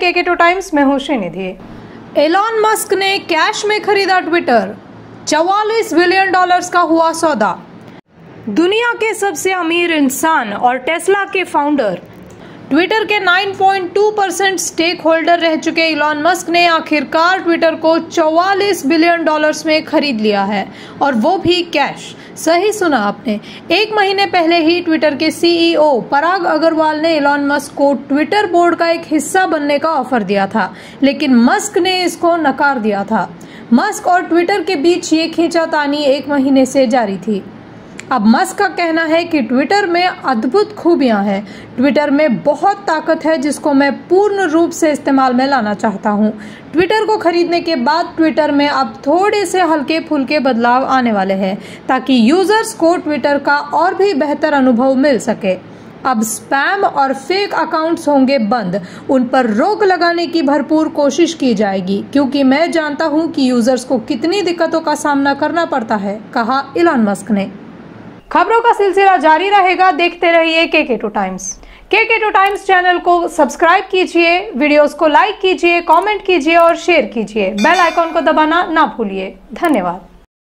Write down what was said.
KK2 times में हूं Srinidhi. Elon Musk ने कैश में खरीदा ट्विटर, $44 बिलियन का हुआ सौदा। दुनिया के सबसे अमीर इंसान और टेस्ला के फाउंडर, ट्विटर के 9.2% स्टेक होल्डर रह चुके एलॉन मस्क ने आखिरकार ट्विटर को $44 बिलियन में खरीद लिया है, और वो भी कैश। सही सुना आपने। एक महीने पहले ही ट्विटर के CEO पराग अग्रवाल ने एलॉन मस्क को ट्विटर बोर्ड का एक हिस्सा बनने का ऑफर दिया था, लेकिन मस्क ने इसको नकार दिया था। मस्क और ट्विटर के बीच ये खींचातानी एक महीने से जारी थी। अब मस्क का कहना है कि ट्विटर में अद्भुत खूबियां हैं, ट्विटर में बहुत ताकत है जिसको मैं पूर्ण रूप से इस्तेमाल में लाना चाहता हूं। ट्विटर को खरीदने के बाद ट्विटर में अब थोड़े से हल्के फुल्के बदलाव आने वाले हैं, ताकि यूजर्स को ट्विटर का और भी बेहतर अनुभव मिल सके। अब स्पैम और फेक अकाउंट्स होंगे बंद, उन पर रोक लगाने की भरपूर कोशिश की जाएगी, क्योंकि मैं जानता हूं कि यूजर्स को कितनी दिक्कतों का सामना करना पड़ता है, कहा एलॉन मस्क ने। खबरों का सिलसिला जारी रहेगा, देखते रहिए KK2 times. KK2 times channel को सब्सक्राइब कीजिए, वीडियोस को लाइक कीजिए, कमेंट कीजिए और शेयर कीजिए। बेल आइकॉन को दबाना ना भूलिए। धन्यवाद।